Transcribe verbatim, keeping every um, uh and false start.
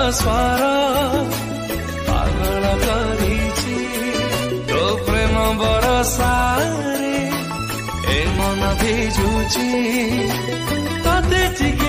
स्वर पागल करिछि तो प्रेम बरसारे ए मन भिजुछि तते ठीक